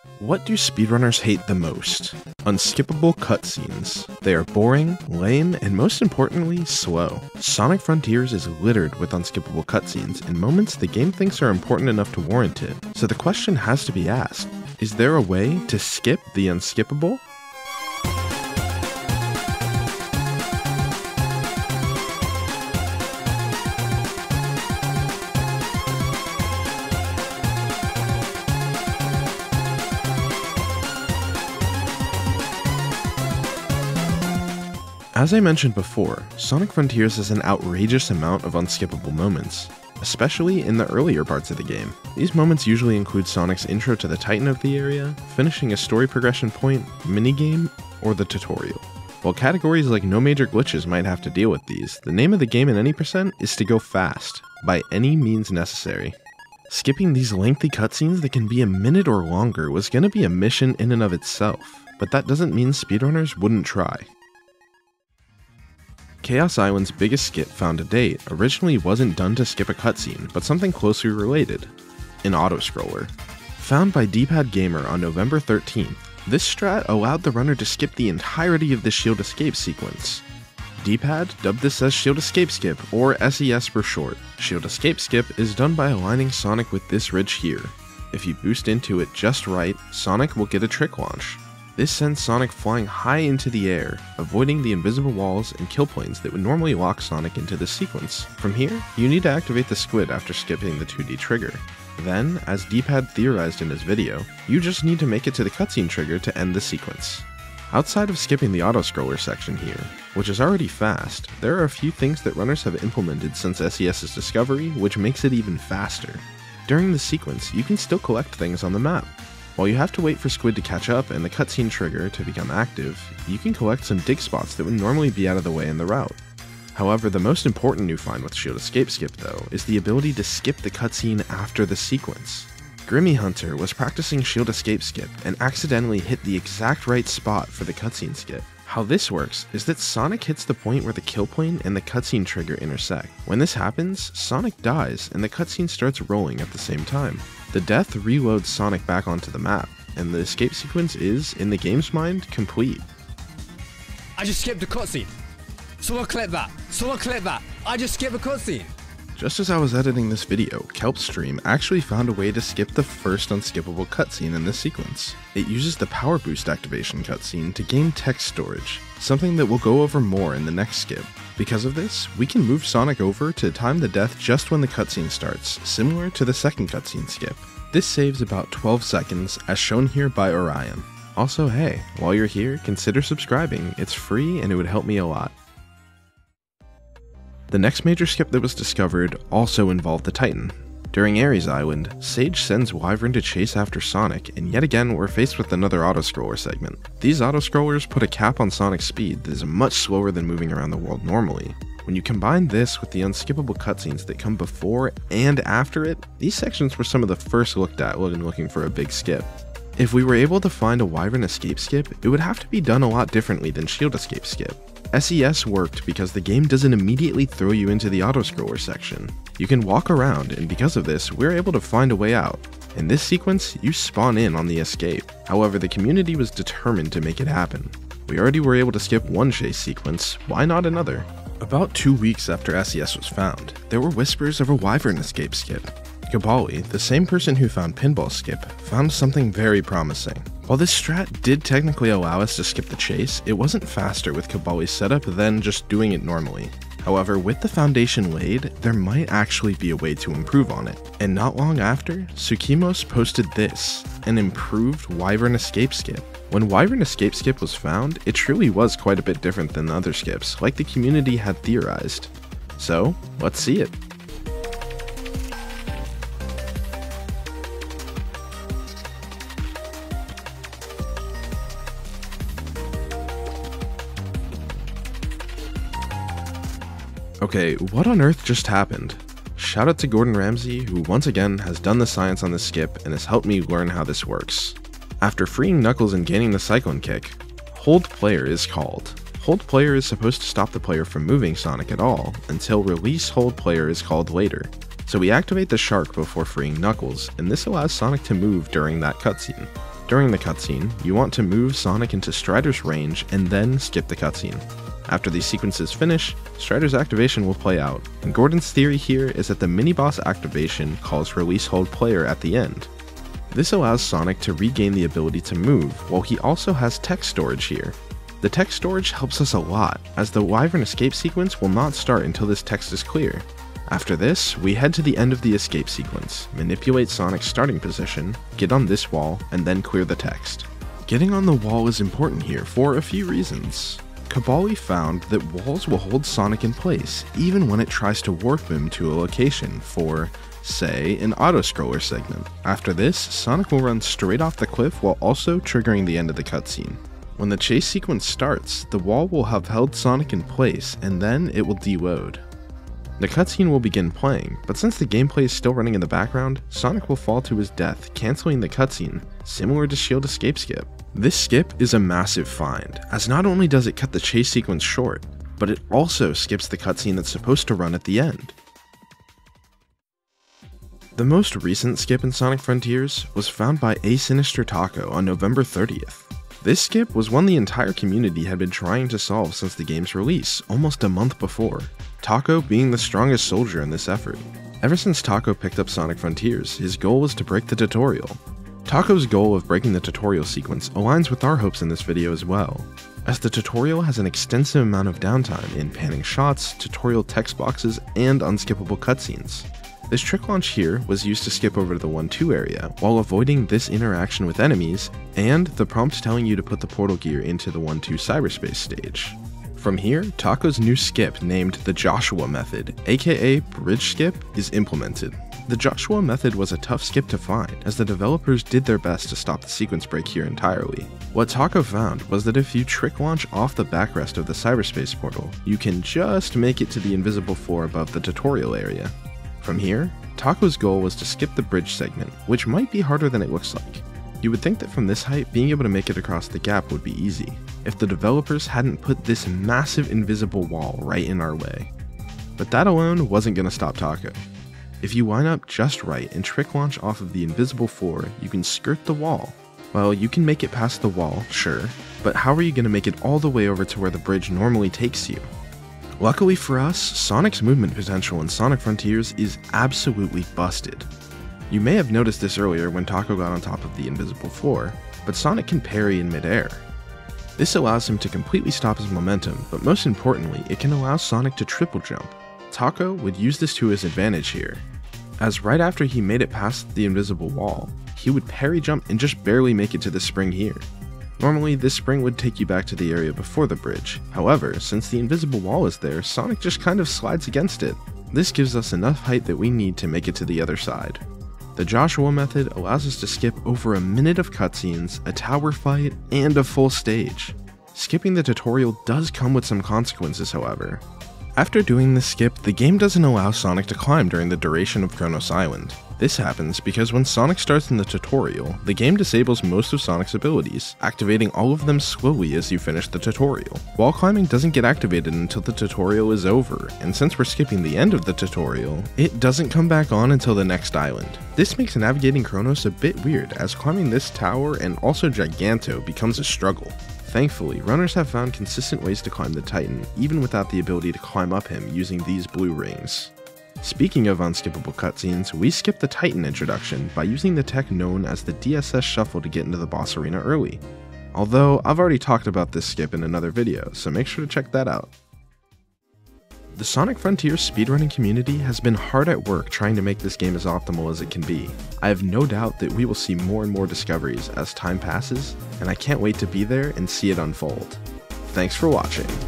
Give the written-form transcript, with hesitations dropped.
What do speedrunners hate the most? Unskippable cutscenes. They are boring, lame, and most importantly, slow. Sonic Frontiers is littered with unskippable cutscenes and moments the game thinks are important enough to warrant it. So the question has to be asked, is there a way to skip the unskippable? As I mentioned before, Sonic Frontiers has an outrageous amount of unskippable moments, especially in the earlier parts of the game. These moments usually include Sonic's intro to the Titan of the area, finishing a story progression point, minigame, or the tutorial. While categories like no major glitches might have to deal with these, the name of the game in any percent is to go fast, by any means necessary. Skipping these lengthy cutscenes that can be a minute or longer was going to be a mission in and of itself, but that doesn't mean speedrunners wouldn't try. Chaos Island's biggest skip found to date originally wasn't done to skip a cutscene, but something closely related, an autoscroller. Found by D-Pad Gamer on November 13th, this strat allowed the runner to skip the entirety of the shield escape sequence. D-Pad dubbed this as Shield Escape Skip, or SES for short. Shield Escape Skip is done by aligning Sonic with this ridge here. If you boost into it just right, Sonic will get a trick launch. This sends Sonic flying high into the air, avoiding the invisible walls and kill planes that would normally lock Sonic into this sequence. From here, you need to activate the squid after skipping the 2D trigger. Then, as D-Pad theorized in his video, you just need to make it to the cutscene trigger to end the sequence. Outside of skipping the autoscroller section here, which is already fast, there are a few things that runners have implemented since SES's discovery which makes it even faster. During the sequence, you can still collect things on the map. While you have to wait for Squid to catch up and the cutscene trigger to become active, you can collect some dig spots that would normally be out of the way in the route. However, the most important new find with Shield Escape Skip though, is the ability to skip the cutscene after the sequence. Grimmy Hunter was practicing Shield Escape Skip and accidentally hit the exact right spot for the cutscene skip. How this works is that Sonic hits the point where the kill plane and the cutscene trigger intersect. When this happens, Sonic dies and the cutscene starts rolling at the same time. The death reloads Sonic back onto the map, and the escape sequence is, in the game's mind, complete. I just skipped the cutscene. Someone clip that. Someone clip that. I just skipped the cutscene. Just as I was editing this video, Kelpstream actually found a way to skip the first unskippable cutscene in this sequence. It uses the Power Boost activation cutscene to gain text storage, something that we'll go over more in the next skip. Because of this, we can move Sonic over to time the death just when the cutscene starts, similar to the second cutscene skip. This saves about 12 seconds, as shown here by Orion. Also, hey, while you're here, consider subscribing. It's free and it would help me a lot. The next major skip that was discovered also involved the Titan. During Ares Island, Sage sends Wyvern to chase after Sonic, and yet again we're faced with another autoscroller segment. These autoscrollers put a cap on Sonic's speed that is much slower than moving around the world normally. When you combine this with the unskippable cutscenes that come before and after it, these sections were some of the first looked at when looking for a big skip. If we were able to find a Wyvern Escape Skip, it would have to be done a lot differently than Shield Escape Skip. SES worked because the game doesn't immediately throw you into the autoscroller section. You can walk around, and because of this, we're able to find a way out. In this sequence, you spawn in on the escape. However, the community was determined to make it happen. We already were able to skip one chase sequence, why not another? About 2 weeks after SES was found, there were whispers of a Wyvern Escape Skip. Kabali, the same person who found Pinball Skip, found something very promising. While this strat did technically allow us to skip the chase, it wasn't faster with Kabali's setup than just doing it normally. However, with the foundation laid, there might actually be a way to improve on it. And not long after, Tsukimos posted this, an improved Wyvern Escape Skip. When Wyvern Escape Skip was found, it truly was quite a bit different than the other skips, like the community had theorized. So, let's see it. Okay, what on earth just happened? Shout out to Gordon Ramsay, who once again has done the science on this skip and has helped me learn how this works. After freeing Knuckles and gaining the Cyclone Kick, Hold Player is called. Hold Player is supposed to stop the player from moving Sonic at all, until Release Hold Player is called later. So we activate the shark before freeing Knuckles, and this allows Sonic to move during that cutscene. During the cutscene, you want to move Sonic into Strider's range and then skip the cutscene. After these sequences finish, Strider's activation will play out, and Gordon's theory here is that the mini-boss activation calls release hold player at the end. This allows Sonic to regain the ability to move, while he also has text storage here. The text storage helps us a lot, as the Wyvern Escape sequence will not start until this text is clear. After this, we head to the end of the escape sequence, manipulate Sonic's starting position, get on this wall, and then clear the text. Getting on the wall is important here for a few reasons. Kabali found that walls will hold Sonic in place, even when it tries to warp him to a location for, say, an auto-scroller segment. After this, Sonic will run straight off the cliff while also triggering the end of the cutscene. When the chase sequence starts, the wall will have held Sonic in place, and then it will deload. The cutscene will begin playing, but since the gameplay is still running in the background, Sonic will fall to his death, cancelling the cutscene, similar to Shield Escape Skip. This skip is a massive find, as not only does it cut the chase sequence short, but it also skips the cutscene that's supposed to run at the end. The most recent skip in Sonic Frontiers was found by A Sinister Taco on November 30th. This skip was one the entire community had been trying to solve since the game's release, almost a month before, Taco being the strongest soldier in this effort. Ever since Taco picked up Sonic Frontiers, his goal was to break the tutorial. Taco's goal of breaking the tutorial sequence aligns with our hopes in this video as well, as the tutorial has an extensive amount of downtime in panning shots, tutorial text boxes, and unskippable cutscenes. This trick launch here was used to skip over to the 1-2 area, while avoiding this interaction with enemies, and the prompt telling you to put the portal gear into the 1-2 cyberspace stage. From here, Taco's new skip named the Joshua method, aka Bridge Skip, is implemented. The Joshua method was a tough skip to find, as the developers did their best to stop the sequence break here entirely. What Taco found was that if you trick launch off the backrest of the cyberspace portal, you can just make it to the invisible floor above the tutorial area. From here, Taco's goal was to skip the bridge segment, which might be harder than it looks like. You would think that from this height, being able to make it across the gap would be easy, if the developers hadn't put this massive invisible wall right in our way. But that alone wasn't going to stop Taco. If you line up just right and trick launch off of the invisible floor, you can skirt the wall. Well, you can make it past the wall, sure, but how are you going to make it all the way over to where the bridge normally takes you? Luckily for us, Sonic's movement potential in Sonic Frontiers is absolutely busted. You may have noticed this earlier when Taco got on top of the invisible floor, but Sonic can parry in midair. This allows him to completely stop his momentum, but most importantly, it can allow Sonic to triple jump. Taco would use this to his advantage here, as right after he made it past the invisible wall, he would parry jump and just barely make it to the spring here. Normally, this spring would take you back to the area before the bridge. However, since the invisible wall is there, Sonic just kind of slides against it. This gives us enough height that we need to make it to the other side. The Joshua method allows us to skip over a minute of cutscenes, a tower fight, and a full stage. Skipping the tutorial does come with some consequences, however. After doing this skip, the game doesn't allow Sonic to climb during the duration of Kronos Island. This happens because when Sonic starts in the tutorial, the game disables most of Sonic's abilities, activating all of them slowly as you finish the tutorial. Wall climbing doesn't get activated until the tutorial is over, and since we're skipping the end of the tutorial, it doesn't come back on until the next island. This makes navigating Kronos a bit weird, as climbing this tower and also Giganto becomes a struggle. Thankfully, runners have found consistent ways to climb the Titan, even without the ability to climb up him using these blue rings. Speaking of unskippable cutscenes, we skip the Titan introduction by using the tech known as the DSS Shuffle to get into the boss arena early. Although, I've already talked about this skip in another video, so make sure to check that out. The Sonic Frontiers speedrunning community has been hard at work trying to make this game as optimal as it can be. I have no doubt that we will see more and more discoveries as time passes, and I can't wait to be there and see it unfold. Thanks for watching.